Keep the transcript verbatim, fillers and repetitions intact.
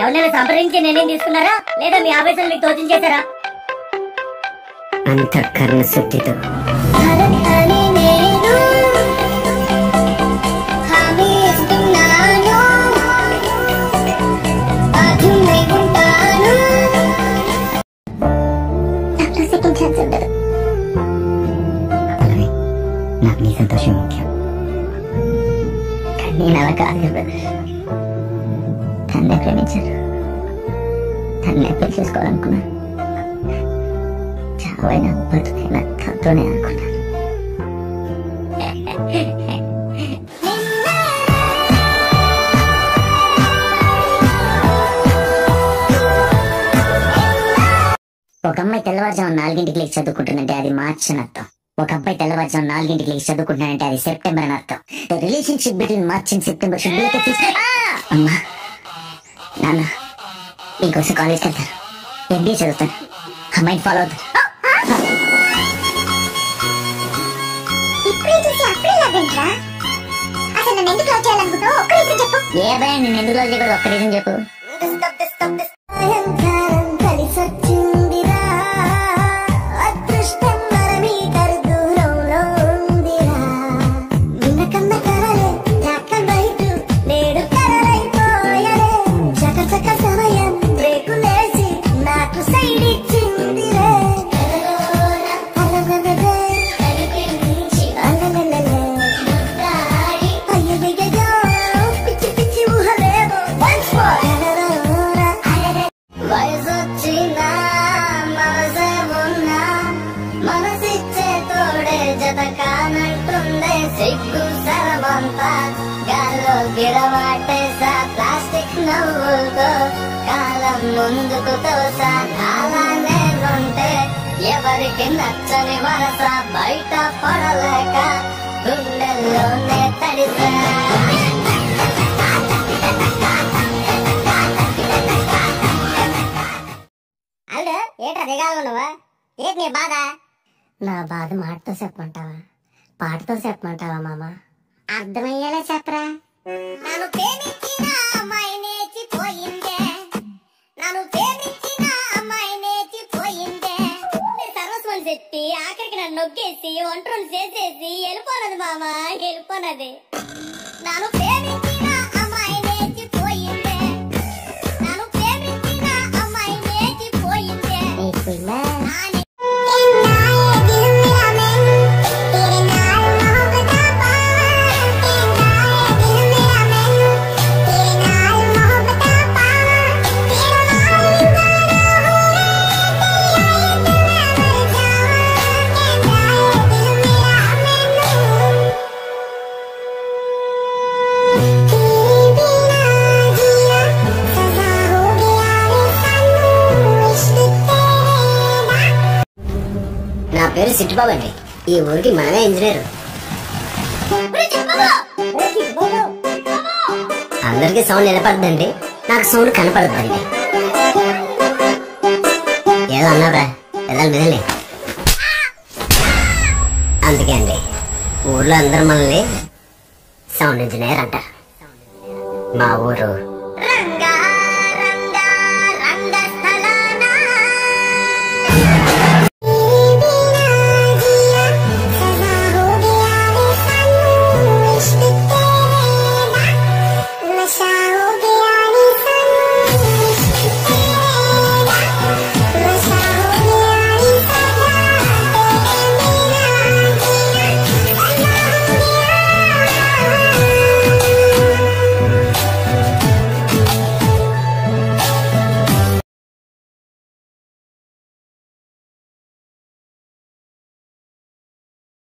ఎవరినైనా సంప్రదించి నిర్ణయం తీసుకున్నారా లేదా మీ ఆవేశం మీకు తోచించేశారా? అంత కర్ణ శక్తితో నాకు నీ సంతోషం ముఖ్యం. కానీ నేను అలా కాదు బ్రదర్. తన్నే ప్రేమించాను, తన్నే పెళ్లి చేసుకోవాలనుకున్నాను. చావైనా బతుకైనా తనతోనే అనుకున్నాను. ఒక అమ్మాయి తెల్లవారుజాము నాలుగింటికి లేచి చదువుకుంటుందంటే అది మార్చి అని అర్థం. ఒక అబ్బాయి తెల్లవారుజాము నాలుగింటికి లేచి చదువుకుంటున్నాడంటే అది సెప్టెంబర్ అని అర్థం. The relationship between March and September should be like a fish. అమ్మా నాన్న ఇంకోసం కాలేజ్కి వెళ్తాను, ఎంబీఏ చదువుతాను, అమ్మాయిని ఫాలో అవుతాను. ఏ భయం నేను ఎందుకు రోజు కూడా ఒక్క రీజన్ చెప్పు. ప్లాస్టిక్ నవ్వులతో కాలం ముందుకు తోసా అలానే ఉంటే ఎవరికి నచ్చని వరస బయట పడలేక గుండెల్లోనే తడిసా. అల్లు ఏటా దిగాలి నువ్వు? ఏంటి నీ బాధ? నా బాధ మాటతో చెప్పమంటావా పాటతో చెప్పమంటావా మామ? అర్థమయ్యేలా చెప్పరా. నన్ను ప్రేమించిన అమ్మాయి నేర్చిపోయిందే, నన్ను ప్రేమించిన అమ్మాయి నేర్చిపోయిందే. సర్వస్వం చెప్పి ఆఖరికి నన్ను నొక్కేసి ఒంటరి చేసేసి వెళ్ళిపోనది మామ, వెళ్ళిపోనది. నన్ను ప్రేమించిన అమ్మాయి నేర్చిపోయిందే, నన్ను ప్రేమించిన అమ్మాయి నేర్చిపోయిందే. నా పేరు సిట్టుబాబు అండి. ఈ ఊరికి మనమే ఇంజనీర్. అందరికి సౌండ్ నిలబడదండి, నాకు సౌండ్ కనపడద్దండి. ఏదో అన్నారా వెళ్ళాలి మెదలే. అందుకే అండి ఊర్లో అందరు మనల్ని సౌండ్ ఇంజనీర్ అంటారు. మా ఊరు